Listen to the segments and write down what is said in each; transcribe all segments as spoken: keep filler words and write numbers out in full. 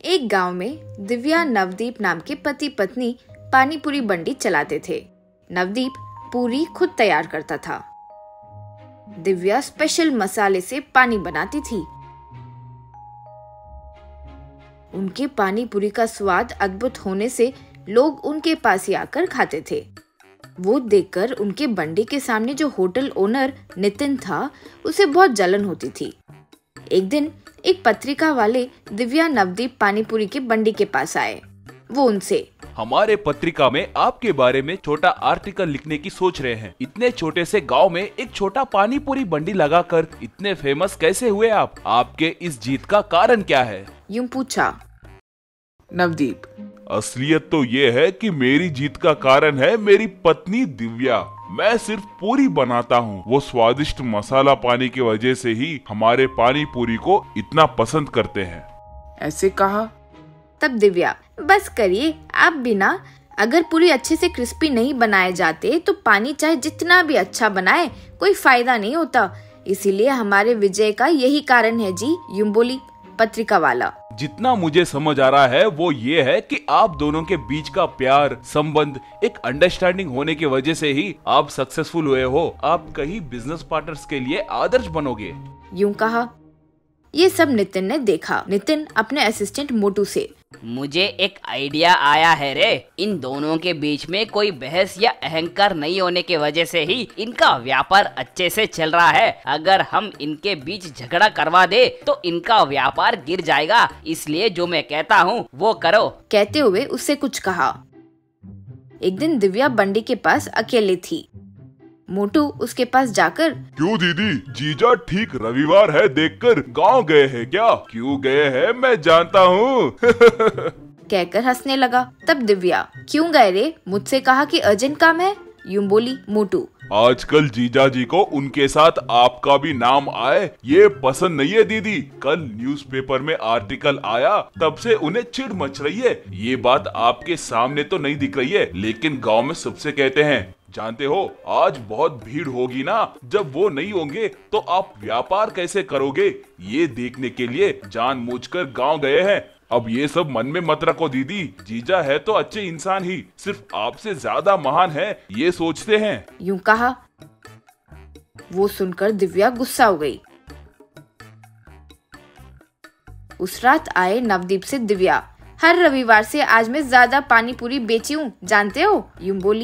एक गांव में दिव्या नवदीप नाम के पति पत्नी पानी पूरी बंडी चलाते थे। नवदीप पूरी खुद तैयार करता था। दिव्या स्पेशल मसाले से पानी बनाती थी। उनके पानी पूरी का स्वाद अद्भुत होने से लोग उनके पास ही आकर खाते थे। वो देखकर उनके बंडी के सामने जो होटल ओनर नितिन था, उसे बहुत जलन होती थी। एक दिन एक पत्रिका वाले दिव्या नवदीप पानीपुरी के बंडी के पास आए। वो उनसे, हमारे पत्रिका में आपके बारे में छोटा आर्टिकल लिखने की सोच रहे हैं। इतने छोटे से गांव में एक छोटा पानीपुरी बंडी लगाकर इतने फेमस कैसे हुए आप? आपके इस जीत का कारण क्या है? यूं पूछा। नवदीप, असलियत तो ये है कि मेरी जीत का कारण है मेरी पत्नी दिव्या। मैं सिर्फ पूरी बनाता हूँ। वो स्वादिष्ट मसाला पानी की वजह से ही हमारे पानी पूरी को इतना पसंद करते हैं। ऐसे कहा। तब दिव्या, बस करिए आप भी ना। अगर पूरी अच्छे से क्रिस्पी नहीं बनाए जाते तो पानी चाहे जितना भी अच्छा बनाए कोई फायदा नहीं होता। इसीलिए हमारे विजय का यही कारण है जी, यूं बोली पत्रिका वाला। जितना मुझे समझ आ रहा है वो ये है कि आप दोनों के बीच का प्यार, संबंध, एक अंडरस्टैंडिंग होने की वजह से ही आप सक्सेसफुल हुए हो। आप कहीं बिजनेस पार्टनर्स के लिए आदर्श बनोगे। यूं कहा। ये सब नितिन ने देखा। नितिन अपने असिस्टेंट मोटू से, मुझे एक आइडिया आया है रे। इन दोनों के बीच में कोई बहस या अहंकार नहीं होने की वजह से ही इनका व्यापार अच्छे से चल रहा है। अगर हम इनके बीच झगड़ा करवा दे तो इनका व्यापार गिर जाएगा। इसलिए जो मैं कहता हूँ वो करो। कहते हुए उससे कुछ कहा। एक दिन दिव्या बंडी के पास अकेले थी। मोटू उसके पास जाकर, क्यों दीदी, जीजा ठीक रविवार है देखकर गांव गए हैं क्या? क्यों गए हैं मैं जानता हूँ। कहकर हंसने लगा। तब दिव्या, क्यों गए रे? मुझसे कहा कि अर्जेंट काम है, यूं बोली मोटू। आजकल जीजा जी को उनके साथ आपका भी नाम आए ये पसंद नहीं है दीदी। कल न्यूज़पेपर में आर्टिकल आया, तब से उन्हें चिढ़ मच रही है। ये बात आपके सामने तो नहीं दिख रही है, लेकिन गांव में सबसे कहते हैं। जानते हो, आज बहुत भीड़ होगी ना। जब वो नहीं होंगे तो आप व्यापार कैसे करोगे? ये देखने के लिए जानबूझकर गांव गए हैं। अब ये सब मन में मत रखो दीदी। जीजा है तो अच्छे इंसान ही, सिर्फ आपसे ज्यादा महान है ये सोचते हैं। यूं कहा। वो सुनकर दिव्या गुस्सा हो गई। उस रात आए नवदीप से दिव्या, हर रविवार से आज मैं ज्यादा पानी पूरी बेची हूँ, जानते हो, यूं बोली।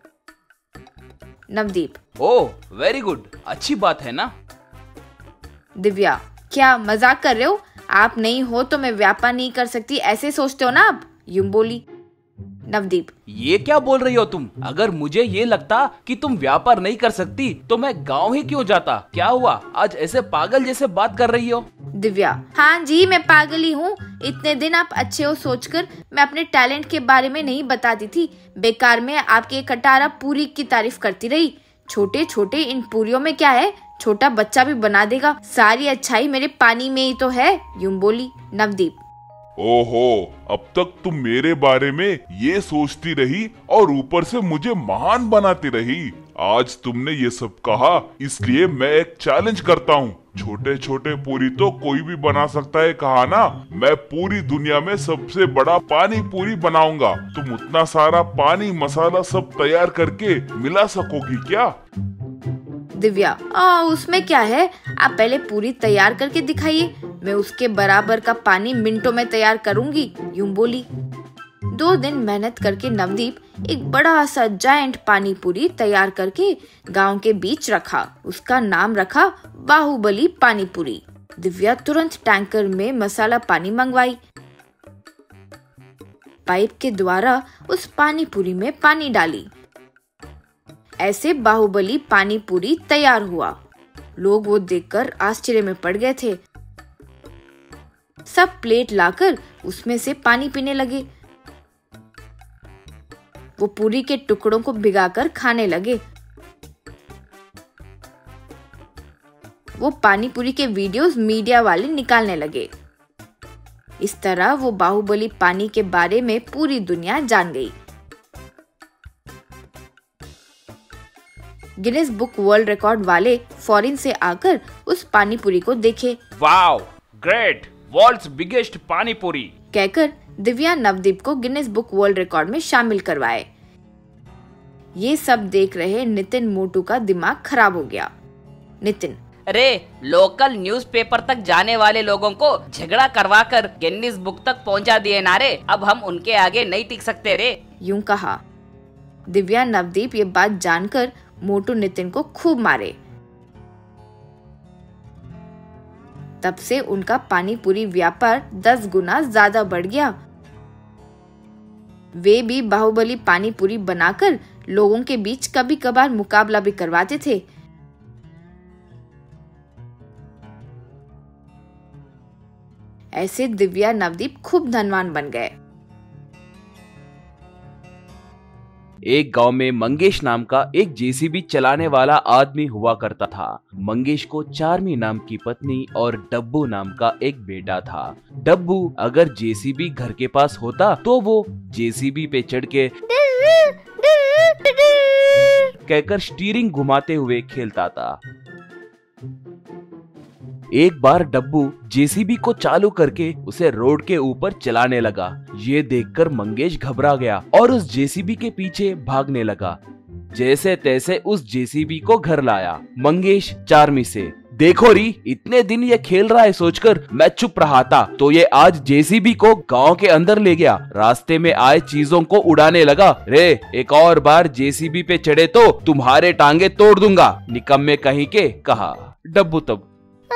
नवदीप, ओह वेरी गुड, अच्छी बात है ना। दिव्या, क्या मजाक कर रहे हो? आप नहीं हो तो मैं व्यापार नहीं कर सकती, ऐसे सोचते हो ना आप, यूं बोली। नवदीप, ये क्या बोल रही हो तुम? अगर मुझे ये लगता कि तुम व्यापार नहीं कर सकती तो मैं गांव ही क्यों जाता? क्या हुआ, आज ऐसे पागल जैसे बात कर रही हो? दिव्या, हाँ जी मैं पागल ही हूँ। इतने दिन आप अच्छे हो सोचकर मैं अपने टैलेंट के बारे में नहीं बताती थी। बेकार में आपके कटारा पूरी की तारीफ करती रही। छोटे छोटे इन पूरियों में क्या है, छोटा बच्चा भी बना देगा। सारी अच्छाई मेरे पानी में ही तो है, यूं बोली नवदीप। ओहो, अब तक तुम मेरे बारे में ये सोचती रही और ऊपर से मुझे महान बनाती रही। आज तुमने ये सब कहा, इसलिए मैं एक चैलेंज करता हूँ। छोटे छोटे पूरी तो कोई भी बना सकता है, कहा ना। मैं पूरी दुनिया में सबसे बड़ा पानी पूरी बनाऊंगा। तुम उतना सारा पानी मसाला सब तैयार करके मिला सकोगी क्या? दिव्या, आ, उसमें क्या है, आप पहले पूरी तैयार करके दिखाइए, मैं उसके बराबर का पानी मिनटों में तैयार करूंगी, यूं बोली। दो दिन मेहनत करके नवदीप एक बड़ा सा जायंट पानी पूरी तैयार करके गांव के बीच रखा। उसका नाम रखा बाहुबली पानी पूरी। दिव्या तुरंत टैंकर में मसाला पानी मंगवाई। पाइप के द्वारा उस पानी पूरी में पानी डाली। ऐसे बाहुबली पानी पूरी तैयार हुआ। लोग वो देखकर आश्चर्य में पड़ गए थे। सब प्लेट लाकर उसमें से पानी पीने लगे। वो पूरी के टुकड़ों को भिगाकर खाने लगे। वो पानी पूरी के वीडियोस मीडिया वाले निकालने लगे। इस तरह वो बाहुबली पानी के बारे में पूरी दुनिया जान गई। गिनेस बुक वर्ल्ड रिकॉर्ड वाले फॉरेन से आकर उस पानी पूरी को देखे। वाओ, ग्रेट, वर्ल्ड्स बिगेस्ट पानी पूरी कहकर दिव्या नवदीप को गिनीज बुक वर्ल्ड रिकॉर्ड में शामिल करवाए। ये सब देख रहे नितिन मोटू का दिमाग खराब हो गया। नितिन, अरे लोकल न्यूज़पेपर तक जाने वाले लोगों को झगड़ा करवाकर गिनीज बुक तक पहुंचा दिए ना रे, अब हम उनके आगे नहीं टिक सकते रे। यूं कहा। दिव्या नवदीप ये बात जानकर मोटू नितिन को खूब मारे। तब से उनका पानी पूरी व्यापार दस गुना ज्यादा बढ़ गया। वे भी बाहुबली पानी पूरी बनाकर लोगों के बीच कभी कभार मुकाबला भी करवाते थे। ऐसे दिव्या नवदीप खूब धनवान बन गए। एक गांव में मंगेश नाम का एक जेसीबी चलाने वाला आदमी हुआ करता था। मंगेश को चार्मी नाम की पत्नी और डब्बू नाम का एक बेटा था। डब्बू अगर जेसीबी घर के पास होता तो वो जेसीबी पे चढ़ के कहकर स्टीयरिंग घुमाते हुए खेलता था। एक बार डब्बू जेसीबी को चालू करके उसे रोड के ऊपर चलाने लगा। ये देखकर मंगेश घबरा गया और उस जेसीबी के पीछे भागने लगा। जैसे तैसे उस जेसीबी को घर लाया। मंगेश चार्मी से, देखो री, इतने दिन ये खेल रहा है सोचकर मैं चुप रहा था तो ये आज जेसीबी को गांव के अंदर ले गया, रास्ते में आए चीजों को उड़ाने लगा। रे, एक और बार जेसीबी पे चढ़े तो तुम्हारे टांगे तोड़ दूंगा, निकम्मे कहीं के, कहा। डब्बू तब,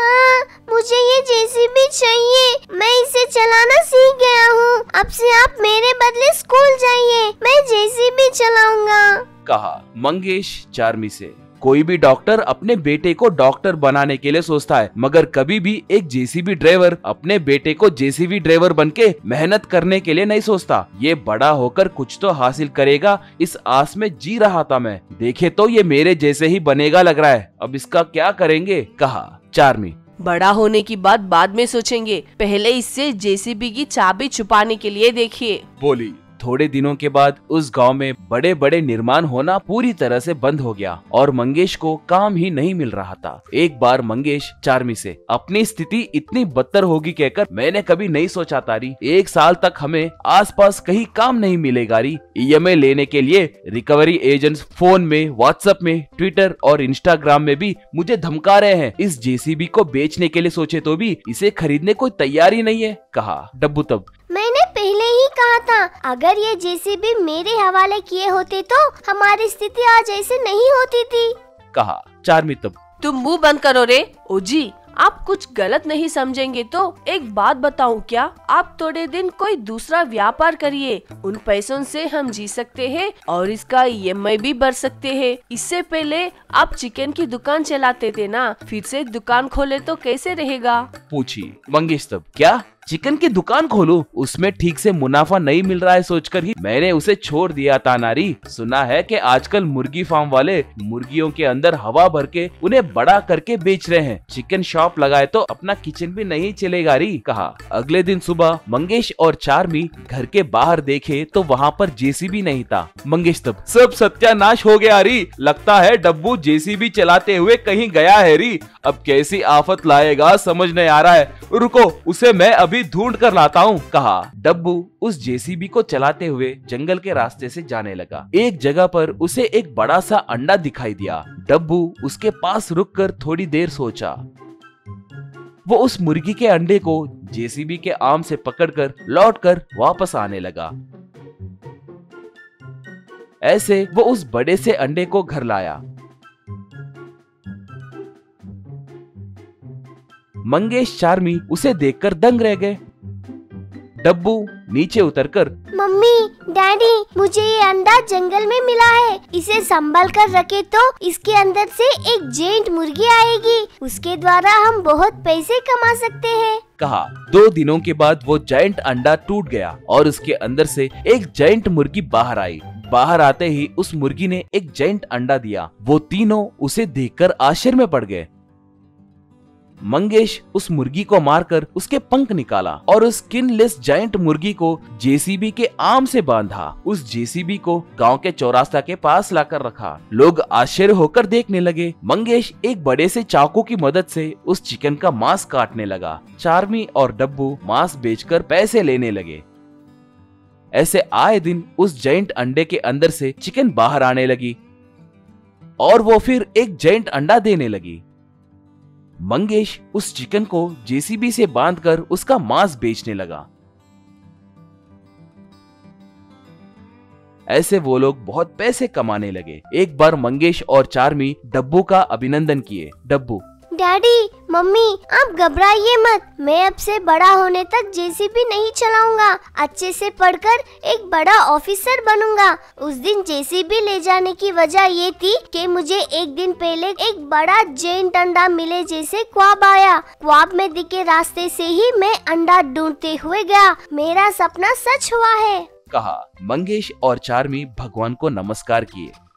मुझे ये जेसीबी चाहिए, मैं इसे चलाना सीख गया हूँ, अब से आप मेरे बदले स्कूल जाइए, मैं जेसीबी चलाऊंगा, कहा। मंगेश चार्मी से, कोई भी डॉक्टर अपने बेटे को डॉक्टर बनाने के लिए सोचता है, मगर कभी भी एक जेसीबी ड्राइवर अपने बेटे को जेसीबी ड्राइवर बनके मेहनत करने के लिए नहीं सोचता। ये बड़ा होकर कुछ तो हासिल करेगा, इस आस में जी रहा था मैं। देखे तो ये मेरे जैसे ही बनेगा लग रहा है, अब इसका क्या करेंगे, कहा। चार्मी, बड़ा होने की बात बाद में सोचेंगे, पहले इससे जेसीबी की चाबी छुपाने के लिए देखिए, बोली। थोड़े दिनों के बाद उस गांव में बड़े बड़े निर्माण होना पूरी तरह से बंद हो गया और मंगेश को काम ही नहीं मिल रहा था। एक बार मंगेश चार्मी से, अपनी स्थिति इतनी बदतर होगी कहकर मैंने कभी नहीं सोचा तारी, एक साल तक हमें आसपास कहीं काम नहीं मिलेगा री। ईएमआई लेने के लिए रिकवरी एजेंट्स फोन में, व्हाट्सएप में, ट्विटर और इंस्टाग्राम में भी मुझे धमका रहे हैं। इस जेसीबी को बेचने के लिए सोचे तो भी इसे खरीदने कोई तैयारी नहीं है, कहा। डब्बू तब, मैंने पहले ही कहा था, अगर ये जेसीबी मेरे हवाले किए होते तो हमारी स्थिति आज ऐसे नहीं होती थी, कहा। चार्मी तब, तुम मुंह बंद करो रे। ओजी, आप कुछ गलत नहीं समझेंगे तो एक बात बताऊं क्या, आप थोड़े दिन कोई दूसरा व्यापार करिए, उन पैसों से हम जी सकते हैं और इसका ईएमआई भी भर सकते हैं। इससे पहले आप चिकन की दुकान चलाते थे ना, फिर से दुकान खोले तो कैसे रहेगा, पूछी। मंगेश तब, क्या चिकन की दुकान खोलूं? उसमें ठीक से मुनाफा नहीं मिल रहा है सोचकर ही मैंने उसे छोड़ दिया था नारी। सुना है कि आजकल मुर्गी फार्म वाले मुर्गियों के अंदर हवा भर के उन्हें बड़ा करके बेच रहे हैं, चिकन शॉप लगाए तो अपना किचन भी नहीं चलेगा री, कहा। अगले दिन सुबह मंगेश और चार्मी घर के बाहर देखे तो वहाँ पर जेसीबी नहीं था। मंगेश तब, सब सत्यानाश हो गया री, लगता है डब्बू जेसीबी चलाते हुए कहीं गया है री, अब कैसी आफत लाएगा समझ नहीं आ रहा है, रुको उसे मैं अभी ढूंढ कर लाता हूँ, कहा। डब्बू उस जेसीबी को चलाते हुए जंगल के रास्ते से जाने लगा। एक जगह पर उसे एक बड़ा सा अंडा दिखाई दिया। डब्बू उसके पास रुककर थोड़ी देर सोचा। वो उस मुर्गी के अंडे को जेसीबी के आर्म से पकड़कर लौटकर वापस आने लगा। ऐसे वो उस बड़े से अंडे को घर लाया। मंगेश चार्मी उसे देखकर दंग रह गए। डब्बू नीचे उतरकर, मम्मी, डैडी, मुझे ये अंडा जंगल में मिला है, इसे संभाल कर रखे तो इसके अंदर से एक जेंट मुर्गी आएगी, उसके द्वारा हम बहुत पैसे कमा सकते हैं, कहा। दो दिनों के बाद वो जायंट अंडा टूट गया और उसके अंदर से एक जायंट मुर्गी बाहर आई। बाहर आते ही उस मुर्गी ने एक जायंट अंडा दिया। वो तीनों उसे देखकर आश्चर्य में पड़ गए। मंगेश उस मुर्गी को मारकर उसके पंख निकाला और उस स्किनलेस जायंट मुर्गी को जेसीबी के आर्म से बांधा। उस जेसीबी को गांव के चौरास्ता के पास लाकर रखा। लोग आश्चर्य होकर देखने लगे। मंगेश एक बड़े से चाकू की मदद से उस चिकन का मांस काटने लगा। चार्मी और डब्बू मांस बेचकर पैसे लेने लगे। ऐसे आए दिन उस जायंट अंडे के अंदर से चिकन बाहर आने लगी और वो फिर एक जायंट अंडा देने लगी। मंगेश उस चिकन को जेसीबी से बांधकर उसका मांस बेचने लगा। ऐसे वो लोग बहुत पैसे कमाने लगे। एक बार मंगेश और चार्मी डब्बू का अभिनंदन किए। डब्बू, डैडी, मम्मी, आप घबराइए मत। मैं अब से बड़ा होने तक जेसीबी नहीं चलाऊंगा। अच्छे से पढ़कर एक बड़ा ऑफिसर बनूंगा। उस दिन जेसीबी ले जाने की वजह ये थी कि मुझे एक दिन पहले एक बड़ा जायंट अंडा मिले जैसे ख्वाब आया। ख्वाब में दिखे रास्ते से ही मैं अंडा ढूंढते हुए गया। मेरा सपना सच हुआ है, कहा। मंगेश और चार्मी भगवान को नमस्कार किए।